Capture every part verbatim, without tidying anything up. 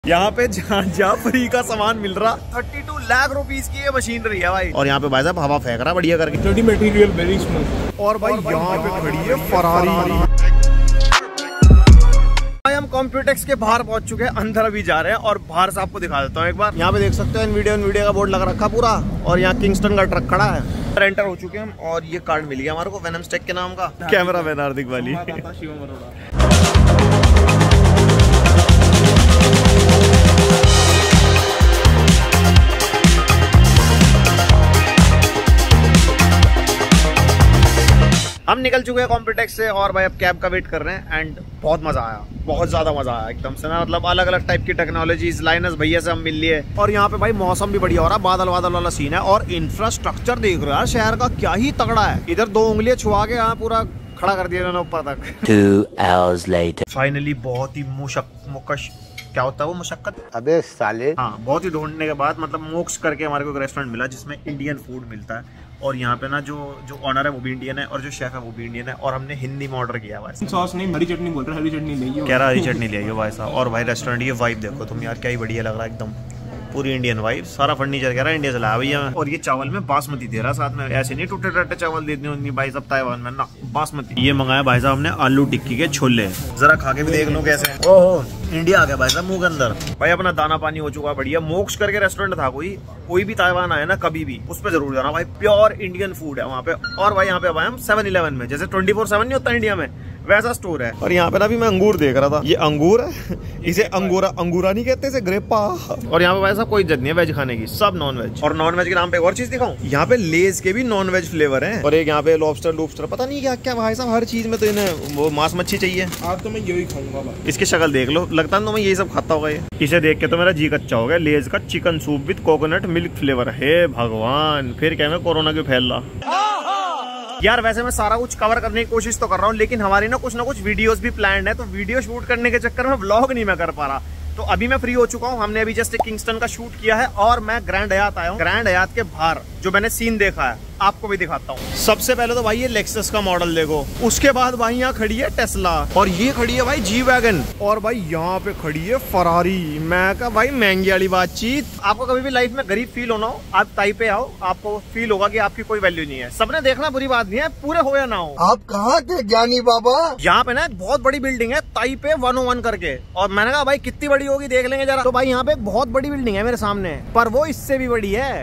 यहाँ पे जहाँ जहाँ फ्री का सामान मिल रहा बत्तीस लाख रुपीस की ये मशीनरी है भाई। और यहाँ पे भाई साहब हवा फेंक रहा बढ़िया करके। Study material very smooth. और भाई यहाँ पे खड़ी है फरारी। भाई हम कॉम्प्यूटेक्स के बाहर पहुंच चुके हैं, अंदर अभी जा रहे हैं और बाहर से आपको दिखा देता हूँ एक बार। यहाँ पे देख सकते हो एनवीडिया एनवीडिया का बोर्ड लग रखा पूरा और यहाँ किंगस्टन का ट्रक खड़ा है। एंटर हो चुके हैं हम और ये कार्ड मिल गया हमारे को वेनम स्टेक के नाम का। कैमरा मैन हार्दिक वाली। हम निकल चुके हैं कॉम्प्यूटेक्स से और भाई अब कैब का वेट कर रहे हैं एंड बहुत मजा आया, बहुत ज्यादा मजा आया एकदम से ना। मतलब अलग अलग टाइप की टेक्नोलॉजीज लाइनस भैया से हम मिल लिए और यहाँ पे भाई मौसम भी बढ़िया हो रहा है, बादल बादल वाला सीन है और इंफ्रास्ट्रक्चर देख रहा है शहर का क्या ही तगड़ा है। इधर दो उंगलियां छुआ के यहाँ पूरा खड़ा कर दिया इन्होंने ऊपर तक। Two hours later. फाइनली बहुत ही मुशक मुकश क्या होता है वो मुशक्कत, अबे साले। हाँ बहुत ही ढूंढने के बाद मतलब मोक्स करके हमारे को एक रेस्टोरेंट मिला जिसमें इंडियन फूड मिलता है और यहाँ पे ना जो जो ऑनर है वो भी इंडियन है और जो शेफ है वो भी इंडियन है और हमने हिंदी में ऑर्डर किया है। सॉस नहीं हरी चटनी बोल रहा है, हरी चटनी नहीं कह रहा हरी चटनी ले आइयो भाई साहब। और भाई रेस्टोरेंट ये वाइब देखो तुम यार, क्या ही बढ़िया लग रहा है एकदम, पूरी इंडियन वाइब। सारा फर्नीचर कह रहा है इंडिया से लाया भैया। और ये चावल में बासमती दे रहा साथ में, ऐसे नहीं टूटे टूटे चावल दे देते भाई साहब ताइवान में ना, बासमती। ये मंगाया भाई साहब हमने आलू टिक्की के छोले, जरा खा के भी देख लो कैसे। ओहो इंडिया आ गया भाई साहब मुंह के अंदर। भाई अपना दाना पानी हो चुका बढ़िया। मोक्स करके रेस्टोरेंट था कोई कोई भी ताइवान आए ना कभी भी उस पर जरूर जाना भाई, प्योर इंडियन फूड है वहाँ पे। और भाई यहाँ पे हम सेवन इलेवन में जैसे ट्वेंटी फोर सेवन नहीं होता इंडिया में वैसा स्टोर है। और यहाँ पे ना भी मैं अंगूर देख रहा था, ये अंगूर है, इसे अंगूरा अंगूरा नहीं कहते, इसे ग्रेपा। और यहाँ पे भाई साहब कोई इज्जत नहीं है वेज खाने की, सब नॉन वेज। और नॉन वेज के नाम पे एक और चीज दिखाऊं, यहाँ पे लेज के भी नॉन वेज फ्लेवर हैं और एक यहाँ पे लॉबस्टर लॉबस्टर पता नहीं क्या क्या भाई साहब, हर चीज में तो इन्हें वो मांस मच्छी चाहिए। आज तो मैं यही खाऊंगा। इसकी शक्ल देख लो, लगता है तो मैं यही सब खाता होगा ये। इसे देख के तो मेरा जी कच्चा हो गया। लेज का chicken soup with coconut milk flavour है भगवान, फिर क्या मैं कोरोना क्यों फैल रहा यार। वैसे मैं सारा कुछ कवर करने की कोशिश तो कर रहा हूँ लेकिन हमारी ना कुछ ना कुछ वीडियोस भी प्लान्ड है, तो वीडियो शूट करने के चक्कर में व्लॉग नहीं मैं कर पा रहा। तो अभी मैं फ्री हो चुका हूँ, हमने अभी जस्ट किंगस्टन का शूट किया है और मैं ग्रैंड हयात आया हूँ। ग्रैंड हयात के बाहर जो मैंने सीन देखा है आपको भी दिखाता हूँ। सबसे पहले तो भाई ये लेक्सस का मॉडल देखो, उसके बाद भाई यहाँ खड़ी है टेस्ला और ये खड़ी है भाई जी वैगन और भाई यहाँ पे खड़ी है फरारी। मैं कहा भाई महंगी वाली बातचीत। आपको कभी भी लाइफ में गरीब फील होना हो, आप ताइपे आओ, आपको फील होगा कि आपकी कोई वैल्यू नहीं है। सबने देखना बुरी बात नहीं है, पूरे हो या ना हो। आप कहाँ थे ज्ञानी बाबा? यहाँ पे ना एक बहुत बड़ी बिल्डिंग है ताइपे वन ओ वन करके, और मैंने कहा भाई कितनी बड़ी होगी देख लेंगे जरा। तो भाई यहाँ पे एक बहुत बड़ी बिल्डिंग है मेरे सामने, पर वो इससे भी बड़ी है।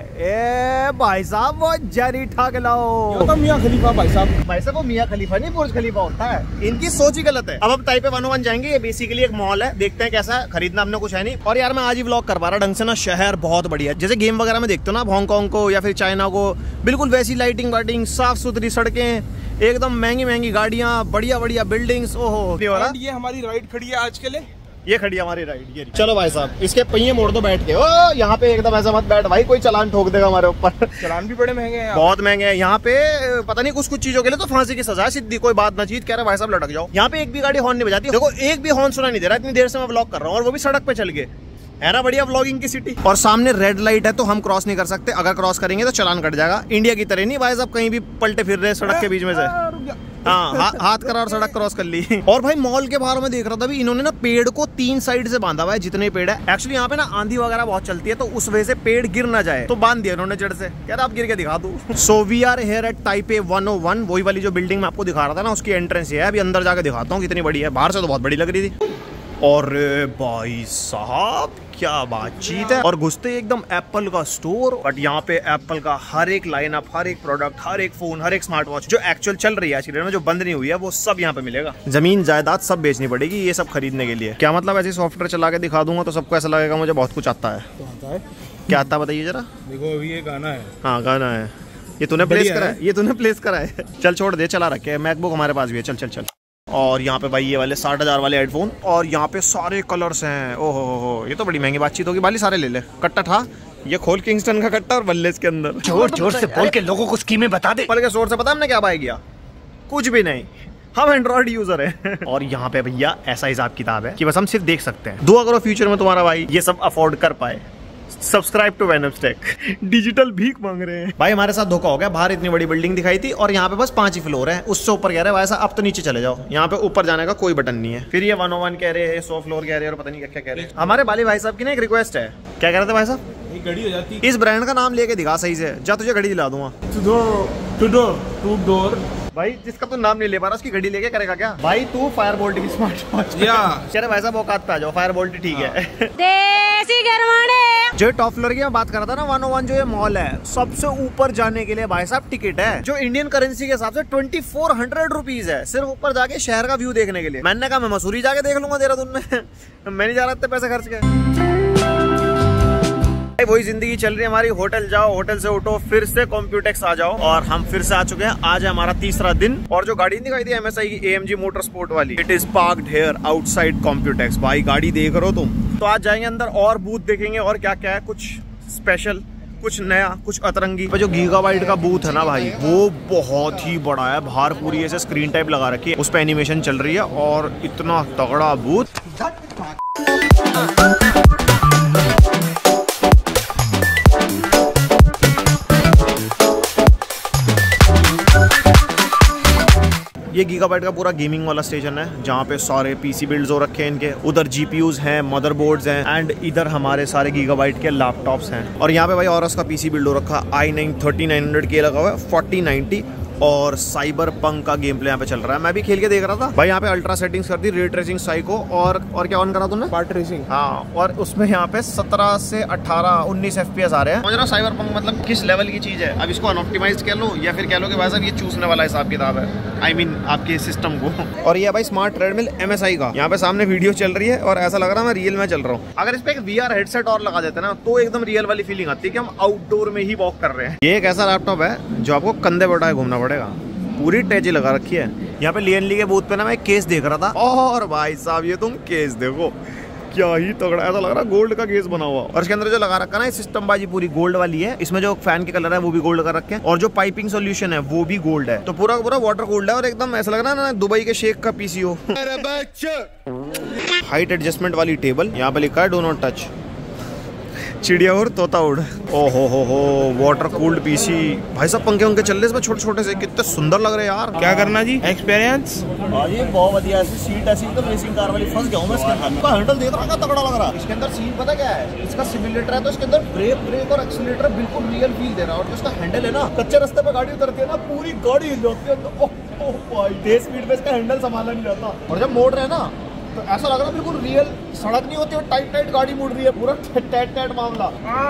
ए भाई साहब वो जरी ठा के लाओ, तो मियां खलीफा भाई साहब। भाई साहब वो मियां खलीफा नहीं बुर्ज खलीफा होता है, इनकी सोच ही गलत है। अब हम ताइपे वन ओ वन जाएंगे, ये बेसिकली एक मॉल है, देखते हैं कैसा है। खरीदना हमने कुछ है नहीं। और यार मैं आज ही व्लॉग कर पा रहा ढंग से ना, शहर बहुत बढ़िया है। जैसे गेम वगैरह में देखते हो ना आप हांगकांग को या फिर चाइना को, बिल्कुल वैसी लाइटिंग वाइटिंग, साफ सुथरी सड़कें, एकदम महंगी महंगी गाड़ियां, बढ़िया बढ़िया बिल्डिंग्स। ओहो ये हमारी राइड खड़ी है आज के लिए, ये खड़ी हमारी राइड। ये चलो भाई साहब इसके पहिए मोड़ दो बैठ के। ओ यहाँ पे एकदम ऐसा मत बैठ भाई, कोई चालान ठोक देगा हमारे ऊपर। चालान भी बड़े महंगे हैं, बहुत महंगे हैं यहाँ पे। पता नहीं कुछ कुछ चीजों के लिए तो फांसी की सजा है सीधी, कोई बात ना चीत कह रहा भाई साहब लटक जाओ। यहाँ पे एक भी गाड़ी हॉर्न नहीं बजाती, देखो एक भी हॉर्न सुना नहीं दे रहा, इतनी देर से मैं व्लॉग कर रहा हूँ और वो भी सड़क पे चल के। है ना बढ़िया व्लॉगिंग की सिटी। और सामने रेड लाइट है तो हम क्रॉस नहीं कर सकते, अगर क्रॉस करेंगे तो चालान कट जाएगा। इंडिया की तरह नहीं भाई साहब कहीं भी पलटे फिर रहे सड़क के बीच में से। हाँ हा, हाथ करा और सड़क क्रॉस कर ली। और भाई मॉल के बाहर में देख रहा था भी इन्होंने ना पेड़ को तीन साइड से बांधा हुआ है, जितने पेड़ है। एक्चुअली यहाँ पे ना आंधी वगैरह बहुत चलती है तो उस वजह से पेड़ गिर ना जाए तो बांध दिया इन्होंने जड़ से। कह रहा आप गिर के दिखा दो। So we are here at Taipei one O one, वही वाली जो बिल्डिंग मैं आपको दिखा रहा था ना, उसकी एंट्रेंस है। अभी अंदर जाके दिखाता हूँ कितनी बड़ी है, बाहर से तो बहुत बड़ी लग रही थी। और भाई साहब क्या बातचीत है। और घुसते एकदम एप्पल का स्टोर, बट यहाँ पे एप्पल का हर एक लाइनअप, हर एक प्रोडक्ट, हर एक फोन, हर एक स्मार्ट वॉच जो एक्चुअल चल रही है आज में, जो बंद नहीं हुई है, वो सब यहाँ पे मिलेगा। जमीन जायदाद सब बेचनी पड़ेगी ये सब खरीदने के लिए। क्या मतलब ऐसे सॉफ्टवेयर चला के दिखा दूंगा तो सबको ऐसा लगेगा मुझे बहुत कुछ आता है। तो आता है क्या आता है बताइए जरा। देखो अभी ये गाना है। हाँ गाना है, ये तूने प्लेस करा है, ये तूने प्लेस करा है। चल छोड़ दे, चला रखे। मैकबुक हमारे पास भी है, चल चल चल। और यहाँ पे भाई ये वाले साठ हजार वाले हेडफोन, और यहाँ पे सारे कलर्स हैं। ओहो हो, ये तो बड़ी महंगी बातचीत होगी। बाली सारे ले ले, कट्टा था ये खोल किंगस्टन का कट्टा और बल्ले इसके अंदर। जोर जोर से बोल के लोगों को स्कीमें बता दे। पल के जोर से पता हमने क्या बाय किया? कुछ भी नहीं, हम एंड्रॉइड यूजर हैं। और यहाँ पे भैया ऐसा हिसाब किताब है कि बस हम सिर्फ देख सकते हैं। दुआ करो फ्यूचर में तुम्हारा भाई ये सब अफोर्ड कर पाए। Subscribe to वेनमस्टेक। डिजिटल भीख मांग रहे हैं भाई। हमारे साथ धोखा हो गया। बाहर इतनी बड़ी बिल्डिंग दिखाई थी और यहाँ पे बस पांच ही फ्लोर है। उससे ऊपर कह रहे हैं भाई साहब अब तो नीचे चले जाओ, यहाँ पे ऊपर जाने का कोई बटन नहीं है। फिर ये वन ओ वन कह रहे हैं, सौ फ्लोर कह रहे हैं और पता नहीं क्या क्या कह रहे हैं। हमारे बाली भाई साहब की ना एक रिक्वेस्ट है। क्या कह रहे थे भाई साहब? घड़ी हो जाती। इस ब्रांड का नाम लेके दिखा सही से, जा तुझे घड़ी दिला दूंगा। To door to door to door भाई जिसका तू नाम नहीं ले पा रहा उसकी घड़ी लेके करेगा क्या भाई? तू फायर बोल्ट की स्मार्ट वॉच या चलो भाई साहब औकात पे आ जाओ। फायर बोल्ट ठीक है। देसी गरमाने। जो टॉप फ्लोर की मैं बात कर रहा था ना, वन ओ वन जो ये मॉल है, सबसे ऊपर जाने के लिए भाई साहब टिकट है जो इंडियन करेंसी के हिसाब से ट्वेंटी फोर हंड्रेड रुपीज है, सिर्फ ऊपर जाके शहर का व्यू देखने के लिए। मैंने कहा मैं मसूरी जाके देख लूंगा देहरादून में। मैं नहीं जा रहा इतने पैसे खर्च के। वही जिंदगी चल रही है हमारी। होटल जाओ, होटल से उठो, फिर से कॉम्प्यूटेक्स आ जाओ और हम फिर से आ चुके हैं। आज है हमारा तीसरा दिन और जो गाड़ी दिखाई थी एमएसआई की एएमजी मोटर स्पोर्ट वाली, it is parked here outside Computex. भाई गाड़ी देख रहे हो तुम? तो आज जाएंगे अंदर और बूथ देखेंगे और क्या क्या है, कुछ स्पेशल, कुछ नया, कुछ अतरंगी। जो गीगाबाइट का बूथ है ना भाई, वो बहुत ही बड़ा है। बाहर पूरी ऐसे स्क्रीन टाइप लगा रखी है, उस पर एनिमेशन चल रही है और इतना तगड़ा बूथ। ये गीगाबाइट का पूरा गेमिंग वाला स्टेशन है जहाँ पे सारे पीसी बिल्ड्स हो रखे हैं इनके। उधर जीपीयूज हैं, मदरबोर्ड्स हैं एंड इधर हमारे सारे गीगाबाइट के लैपटॉप्स हैं। और यहाँ पे भाई ऑरस का पीसी बिल्ड हो रखा, I nine thirty nine hundred के लगा हुआ है, फोर्टी नाइनटी और साइबर पंक का गेम प्ले यहाँ पे चल रहा है। मैं भी खेल के देख रहा था भाई। यहाँ पे अल्ट्रा सेटिंग्स कर दी, रे ट्रेसिंग साइको और और क्या ऑन करा तुमने? Part racing. हाँ, और उसमें यहाँ पे सत्रह से अठारह उन्नीस एफपीएस आ रहे हैं। मुझे साइबर पंक मतलब किस लेवल की चीज है? अब इसको अनऑप्टिमाइज कह लो या फिर कह लो कि भाई साहब ये चूसने वाला हिसाब किताब है, आई I मीन mean, आपके सिस्टम को। और ये भाई स्मार्ट ट्रेडमिल एमएसआई का, यहाँ पे सामने वीडियो चल रही है और ऐसा लग रहा है मैं रियल में चल रहा हूँ। अगर इस पे एक वीआर हेडसेट और लगा देते ना तो एकदम रियल वाली फीलिंग आती है कि हम आउटडोर में ही वॉक कर रहे हैं। ये एक ऐसा लैपटॉप है जो आपको कंधे पे उठाए घूमना पड़ेगा। पूरी टैची लगा रखी है। यहाँ पे लियनली के बूथ पे ना मैं एक केस देख रहा था और भाई साहब ये तुम केस देखो, क्या ही तगड़ा, ऐसा लग रहा है गोल्ड का केस बना हुआ। और इसके अंदर जो लगा रखा है ना सिस्टम बाजी पूरी गोल्ड वाली है। इसमें जो फैन के कलर है वो भी गोल्ड का रखे हैं और जो पाइपिंग सोल्यूशन है वो भी गोल्ड है। तो पूरा पूरा वाटर गोल्ड है और एकदम ऐसा लग रहा है ना दुबई के शेख का पीसी हो। हाइट एडजस्टमेंट वाली टेबल, यहाँ पे लिखा है डू नॉट टच। चिड़िया और तोता उड़। ओ हो हो हो वाटर कूल्ड पीसी। भाई साहब पंखे उनके चल रहे इसमें छोटे छोटे से, कितने सुंदर लग रहे हैं यार। क्या करना जी? एक्सपीरियंस ये बहुत बढ़िया है। सीट ऐसी एकदम रेसिंग कार वाली, फंस गया हूं मैं इसके अंदर। इसका हैंडल देख रहा है तगड़ा लग रहा है। इसके अंदर सीट पता क्या है, इसका सिमुलेटर है तो इसके अंदर ब्रेक ब्रेक और एक्सीलरेटर बिल्कुल रियल फील दे रहा है। और जो इसका हैंडल है ना, कच्चे रास्ते पे गाड़ी उतरती है ना पूरी गाड़ी हिल जाती है। ओह भाई तेज स्पीड पे इसका हैंडल संभाला नहीं जाता और जब मोड़ रहे हैं ना तो ऐसा लग रहा है बिल्कुल रियल सड़क नहीं होती और टाइट टाइट गाड़ी मुड़ रही है, पूरा टाइट टाइट मामला।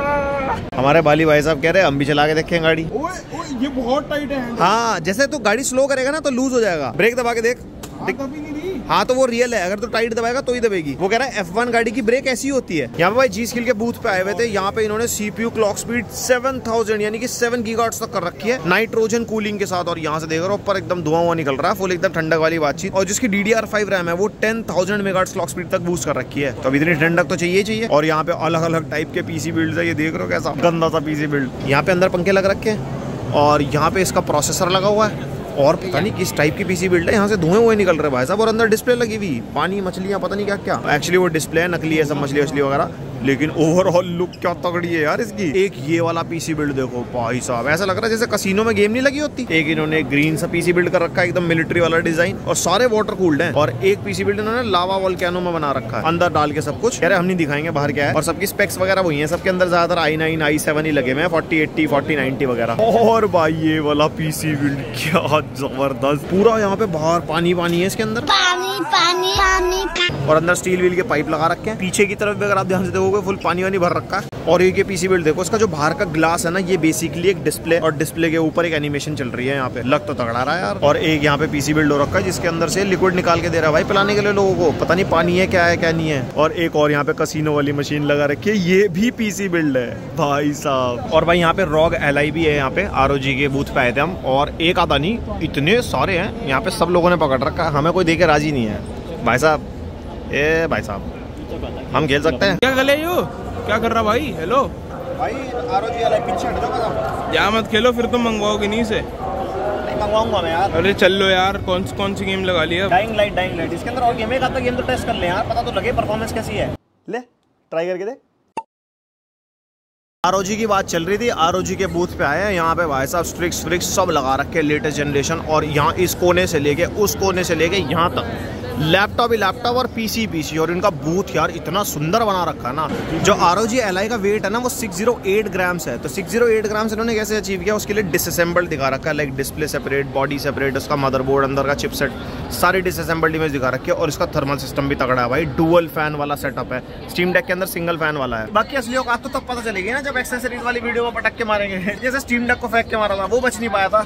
हमारे बाली भाई साहब कह रहे हैं हम भी चला के देखें गाड़ी। ओए ओए ये बहुत टाइट है। हाँ, जैसे तू गाड़ी स्लो करेगा ना तो लूज हो जाएगा। ब्रेक दबा के देख। कभी नहीं दी। हाँ तो वो रियल है, अगर तो टाइट दबाएगा तो ही दबेगी। वो कह रहा है एफ वन गाड़ी की ब्रेक ऐसी होती है। यहाँ पे भाई जी स्किल के बूथ पे आए हुए थे। यहाँ पे इन्होंने CPU clock speed seven thousand यानी कि सेवन गीगाहर्ट्ज तक कर रखी है नाइट्रोजन कूलिंग के साथ। और यहाँ से देख रहे हो ऊपर एकदम धुआं हुआ निकल रहा है, फुल एकदम ठंडक वाली बातचीत। और जिसकी D D R five RAM है वो ten thousand megahertz clock speed तक बूस्ट कर रखी है। तो अब इतनी ठंडक तो चाहिए चाहिए। और यहाँ पे अलग अलग टाइप के पीसी बिल्ड है, ये देख रहे हो कैसा गंदा सा पीसी बिल्ड। यहाँ पे अंदर पंखे लग रखे हैं और यहाँ पे इसका प्रोसेसर लगा हुआ है और पता नहीं किस टाइप की पीसी बिल्ड है। यहाँ से धुएं हुए निकल रहे भाई साहब। और अंदर डिस्प्ले लगी हुई, पानी मछलियाँ पता नहीं क्या क्या। एक्चुअली वो डिस्प्ले है, नकली है सब मछली वछली वगैरह, लेकिन ओवरऑल लुक क्या तगड़ी है यार इसकी। एक ये वाला पीसी बिल्ड देखो भाई साहब, ऐसा लग रहा है जैसे कसिनो में गेम नहीं लगी होती। एक इन्होंने ग्रीन सा पीसी बिल्ड कर रखा है एकदम मिलिट्री वाला डिजाइन और सारे वाटर कूल्ड हैं। और एक पीसी बिल्ड इन्होंने लावा वोल्केनो में बना रखा है अंदर डाल के सब कुछ। कह रहे हम नहीं दिखाएंगे बाहर क्या है। और सबकी स्पेक्स वगैरह वही है, सबके अंदर ज्यादातर आई नाइन आई सेवन ही लगे हुए हैं, फोर्टी एट्टी फोर्टी नाइनटी वगैरह। और भाई ये वाला पीसी बिल्ड क्या जबरदस्त, पूरा यहाँ पे बाहर पानी पानी है इसके अंदर, पानी पानी पानी। और अंदर स्टील व्हील के पाइप लगा रखे हैं। पीछे की तरफ भी अगर आप ध्यान से देखोगे फुल पानी वानी भर रखा है। और ये पीसी बिल्ड देखो, इसका जो बाहर का ग्लास है ना ये बेसिकली एक डिस्प्ले और डिस्प्ले के ऊपर एक एनिमेशन चल रही है। यहाँ पे लग तो तगड़ा रहा है यार। और एक यहाँ पे पीसी बिल्ड हो रखा है जिसके अंदर से लिक्विड निकाल के दे रहा है भाई पिलाने के लिए लोगों को, पता नहीं पानी है क्या है क्या नहीं है। और एक और यहाँ पे कसिनो वाली मशीन लगा रखी है, ये भी पीसी बिल्ड है भाई साहब। और भाई यहाँ पे रॉग एल आई भी है, यहाँ पे आर ओ जी के बूथ पे आए थे हम और एक आधा नहीं इतने सारे हैं यहाँ पे, सब लोगों ने पकड़ रखा है, हमें कोई देके राजी नहीं है भाई साहब। ए भाई साहब हम खेल सकते हैं क्या गले यू क्या कर रहा भाई? हेलो भाई आरओजी वाला पीछे हट जाओ बताओ। या मत खेलो फिर तुम मंगवाओगे नहीं से। नहीं मंगवाऊंगा मैं यार। अरे चल लो यार, कौन कौन सी गेम लगा ली अब? डाइंग लाइट डाइंग लाइट इसके अंदर और गेम है, गेम तो टेस्ट कर ले यार, पता तो लगे परफॉर्मेंस कैसी है। ले ट्राई करके देख। आरओजी की बात चल रही थी, आरओजी के बूथ पे आए हैं। यहाँ पे भाई साहब स्ट्रिक्स फ्रिक्स सब लगा रखे हैं, लेटेस्ट जनरेशन। और यहाँ इस कोने से लेके उस कोने से लेके यहाँ तक लैपटॉप ही लैपटॉप और पीसी पीसी। और इनका बूथ यार इतना सुंदर बना रखा है ना। जो आरओजी एलआई का वेट है ना वो सिक्स ज़ीरो एट ग्राम्स है। तो सिक्स ज़ीरो एट ग्राम्स इन्होंने कैसे अचीव किया, उसके लिए डिसअसेंबल्ड दिखा रखा है। Like display separate, body separate, उसका मदरबोर्ड, अंदर का चिपसेट, सारी डिसअसेंबल्ड इमेज दिखा रखी है। और इसका थर्मल सिस्टम भी तगड़ा है भाई, डुअल फैन वाला सेटअप है। स्टीम डेक के अंदर सिंगल फैन वाला है। बाकी असली औकात तो तब पता चलेगी ना जब एक्सेसरीज वाली वीडियो में पटक के मारेंगे। जैसे स्टीम डेक को फेंक के मारा था वो बच नहीं पाया था।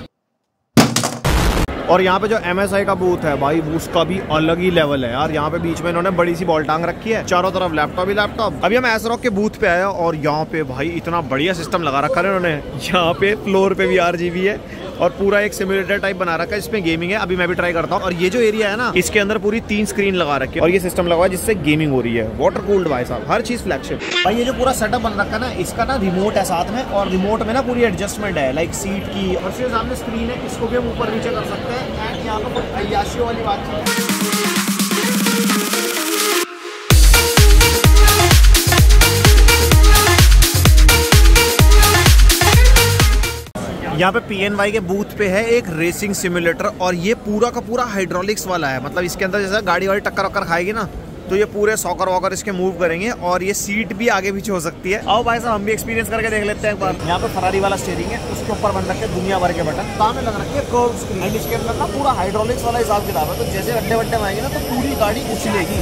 और यहाँ पे जो एम एस आई का बूथ है भाई, उसका भी अलग ही लेवल है यार। यहाँ पे बीच में इन्होंने बड़ी सी बॉल टांग रखी है, चारों तरफ लैपटॉप ही लैपटॉप। अभी हम एसरॉक के बूथ पे आए और यहाँ पे भाई इतना बढ़िया सिस्टम लगा रखा है इन्होंने। यहाँ पे फ्लोर पे भी आरजीबी है और पूरा एक सिमुलेटर टाइप बना रखा है जिसमें गेमिंग है। अभी मैं भी ट्राई करता हूँ। और ये जो एरिया है ना, इसके अंदर पूरी तीन स्क्रीन लगा रखी है और ये सिस्टम लगा हुआ है जिससे गेमिंग हो रही है। वाटर कूल्ड भाई साहब, हर चीज फ्लैगशिप भाई। ये जो पूरा सेटअप बन रखा है ना, इसका ना रिमोट है साथ में, और रिमोट में ना पूरी एडजस्टमेंट है, लाइक सीट की। और इसके सामने स्क्रीन है, इसको भी हम ऊपर नीचे कर सकते हैं। एंड यहाँ पर अय्याशियों वाली बात है। यहाँ पे पी एन वाई के बूथ पे है एक रेसिंग सिमुलेटर और ये पूरा का पूरा हाइड्रोलिक्स वाला है। मतलब इसके अंदर जैसे गाड़ी वाड़ी टक्कर वक्कर खाएगी ना तो ये पूरे सॉकर वॉकर इसके मूव करेंगे और ये सीट भी आगे पीछे हो सकती है। आओ भाई साहब हम भी एक्सपीरियंस करके देख लेते हैं एक बार। यहाँ पे फरारी वाला स्टीयरिंग है, उसके ऊपर बन रखे दुनिया भर के बटन, सामने लग रखी है कर्व स्क्रीन। इसके अंदर ना पूरा हाइड्रोलिक्स वाला हिसाब किताब है। तो जैसे अड्डे वड्डे में आएंगे ना तो पूरी गाड़ी उछलेगी।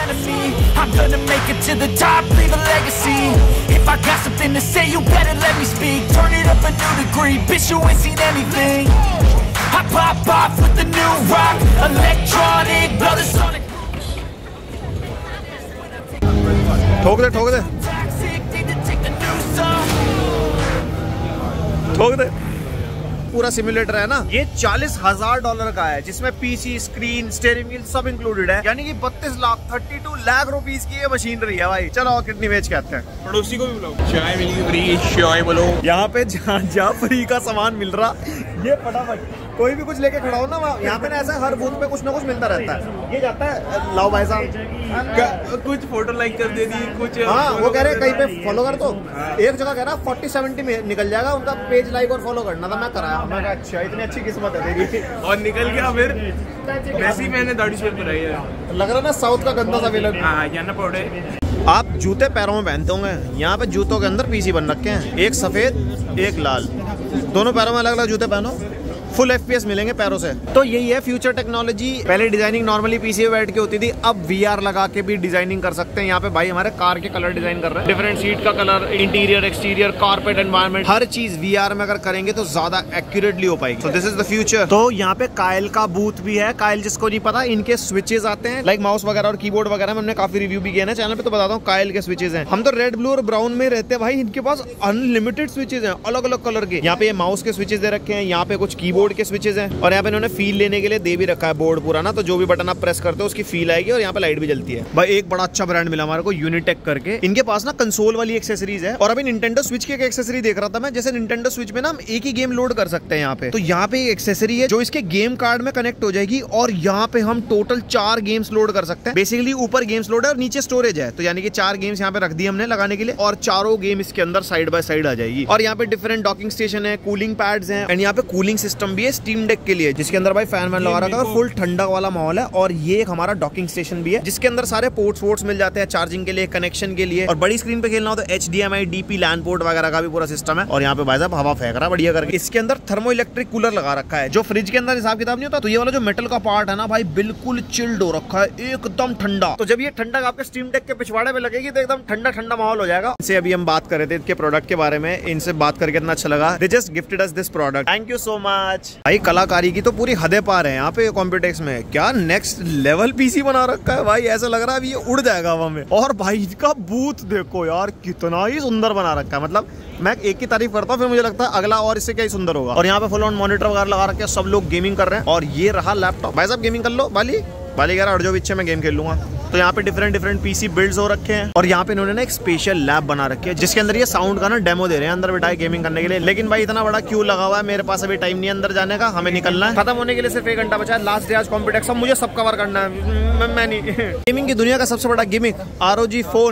ठोक दे ठोक दे ठोक दे। पूरा सिमुलेटर है ना, ये चालीस हजार डॉलर का है जिसमें पीसी, स्क्रीन, स्टीयरिंग व्हील सब इंक्लूडेड है। यानी कि बत्तीस lakh thirty two lakh rupees की ये मशीनरी है भाई। चलो कितनी बेच के आते हैं। पड़ोसी को भी बुलाओ, चाय मिली फ्री, चाय बोलो। यहाँ पे जहाँ जहाँ फ्री का सामान मिल रहा, ये फटाफट कोई भी कुछ लेके खड़ा हो ना, यहाँ पे ना ऐसा हर बूथ पे कुछ ना कुछ मिलता रहता है। ये जाता है, लाओ भाई साहब कुछ फोटो लाइक कर दे दी, कुछ हाँ वो कह रहे कहीं पे फॉलो कर दो। एक जगह कह रहा फोर्टी सेवेंटी में निकल जाएगा उनका पेज लाइक और फॉलो करना था। मैं कराया, मैं कहा अच्छा इतनी अच्छी किस्मत है तेरी। और निकल गया फिर वैसे ही मैंने दाढ़ी शेव कराई है। लग रहा ना साउथ का गंदा सा विलन। हाँ जाना पड़े। आप जूते पैरों में पहनते होंगे, यहाँ पे जूतों के अंदर पीसी बन रखे हैं, एक सफेद एक लाल, दोनों पैरों में अलग अलग जूते पहनो, फुल एफपीएस मिलेंगे पैरों से। तो यही है फ्यूचर टेक्नोलॉजी। पहले डिजाइनिंग नॉर्मली पीसी पे बैठ के होती थी, अब वीआर लगा के भी डिजाइनिंग कर सकते हैं। यहाँ पे भाई हमारे कार के कलर डिजाइन कर रहे हैं, डिफरेंट सीट का colour, interior, exterior, carpet environment, हर चीज वीआर में अगर करेंगे तो ज्यादा एक्यूरेटली हो पाएगी। So this is the future. तो यहाँ पे कायल का बूथ भी है। कायल जिसको नहीं पता, इनके स्विचेस आते हैं लाइक माउस वगैरह और कीबोर्ड वगैरह में हमने काफी रिव्यू भी किया है चैनल पे, तो बताता हूँ कायल के स्विचेस हैं। हम तो रेड, ब्लू और ब्राउन में रहते हैं भाई, इनके पास अनलिमिटेड स्विचेस हैं अलग अलग कलर के। यहाँ पे माउस के स्विचेस दे रखे हैं, यहाँ पे कुछ कीबोर्ड के स्विचेस हैं और यहाँ पे इन्होंने फील लेने के लिए दे भी रखा है बोर्ड पूरा ना। तो जो भी बटन आप प्रेस करते हो उसकी फील आएगी और यहाँ पे लाइट भी जलती है। भाई एक बड़ा अच्छा ब्रांड मिला हमारे को यूनिटेक करके, इनके पास ना कंसोल वाली एक्सेसरीज है। और अभी निंटेंडो स्विच की एक एक्सेसरी देख रहा था मैं, जैसे निंटेंडो स्विच में ना हम एक ही गेम लोड कर सकते हैं यहाँ पे। तो यहाँ पे एक एक्सेसरी है जो इसके गेम कार्ड में कनेक्ट हो जाएगी और यहाँ पे हम टोटल चार गेम्स लोड कर सकते हैं। बेसिकली ऊपर गेम्स लोड है और नीचे स्टोरेज है, तो यानी कि चार गेम्स यहाँ पे रख दी हमने लगाने के लिए और चारों गेम इसके अंदर साइड बाय साइड आ जाएगी। और यहाँ पे डिफरेंट डॉकिंग स्टेशन है, कूलिंग पैड्स हैं एंड यहाँ पे कूलिंग सिस्टम भी है स्टीम डेक के लिए, जिसके अंदर भाई फैन वैन लगा रखा है, फुल ठंडा वाला माहौल है। और ये एक हमारा डॉकिंग स्टेशन भी है जिसके अंदर सारे पोर्ट्स वोर्ट्स मिल जाते हैं चार्जिंग के लिए, कनेक्शन के लिए। और बड़ी स्क्रीन पे खेलना हो तो H D M I, DP, LAN port वगैरह का भी पूरा सिस्टम है। और यहाँ पे भाई साहब हवा फेंक रहा बढ़िया करके। इसके अंदर थर्मो इलेक्ट्रिक कूलर लगा रखा है, जो फ्रिज के अंदर हिसाब किताब नहीं होता। तो ये वाला जो मेटल का पार्ट है ना भाई, बिल्कुल चिल्ड हो रखा है, एकदम ठंडा। तो जब ये ठंडा आपके स्टीम डेक के पिछवाड़े में लगेगी तो एकदम ठंडा ठंडा माहौल हो जाएगा। इनसे अभी हम बात कर रहे थे इनके प्रोडक्ट के बारे में, इनसे बात करके इतना अच्छा लगा। They just gifted us this product, thank you so much. भाई कलाकारी की तो पूरी हदें पार है यहाँ पे कॉम्पिटेक्स में। क्या नेक्स्ट लेवल पीसी बना रखा है भाई, ऐसा लग रहा है अभी ये उड़ जाएगा हवा में। और भाई इसका बूथ देखो यार, कितना ही सुंदर बना रखा है। मतलब मैं एक की तारीफ करता हूँ फिर मुझे लगता है अगला और इससे क्या ही सुंदर होगा। और यहाँ पे फुल ऑन मॉनिटर वगैरह लगा रखे हैं, सब लोग गेमिंग कर रहे हैं। और ये रहा लैपटॉप। भाई साहब गेमिंग कर लो, बाली बाली कह रहा जो पीछे मैं गेम खेल लूंगा। तो यहाँ पे डिफरेंट डिफरेंट पीसी बिल्ड्स हो रखे हैं और यहाँ पे इन्होंने ना एक स्पेशल लैब बना रखी है जिसके अंदर ये साउंड का ना डेमो दे रहे हैं अंदर बिठाए गेमिंग करने के लिए। लेकिन भाई इतना बड़ा क्यू लगा हुआ है, मेरे पास अभी टाइम नहीं है अंदर जाने का, हमें निकलना है। खत्म होने के लिए सिर्फ एक घंटा बचा है, लास्ट डे आज कॉम्पिटेक्स, मुझे सब कवर करना है। मैं नहीं गेमिंग की दुनिया का सबसे बड़ा गिमिक आरओजी फोन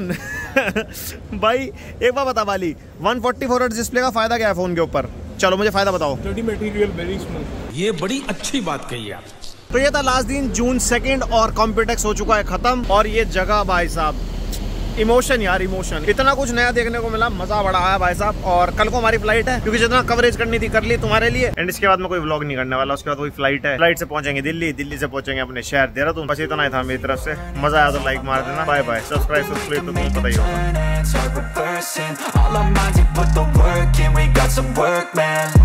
भाई एक बार बता वाली, one forty four hertz display का फायदा क्या है फोन के ऊपर? चलो मुझे फायदा बताओ। Material very smooth. ये बड़ी अच्छी बात कही आप। तो ये था लास्ट दिन जून सेकंड और कॉम्पिटेक्स हो चुका है खत्म। और ये जगह भाई साहब इमोशन यार, इमोशन, इतना कुछ नया देखने को मिला, मजा बड़ा आया भाई साहब। और कल को हमारी फ्लाइट है, क्योंकि जितना कवरेज करनी थी कर ली तुम्हारे लिए। एंड इसके बाद में कोई व्लॉग नहीं करने वाला, उसके बाद वही फ्लाइट है। फ्लाइट से पहुंचेंगे दिल्ली, दिल्ली से पहुंचेंगे अपने शहर देहरादून। बस इतना ही था मेरी तरफ से। मजा आया तो लाइक मार देना। Bye bye. सब्सक्राइब सब्सक्राइब तो तुम्हें पता ही होगा।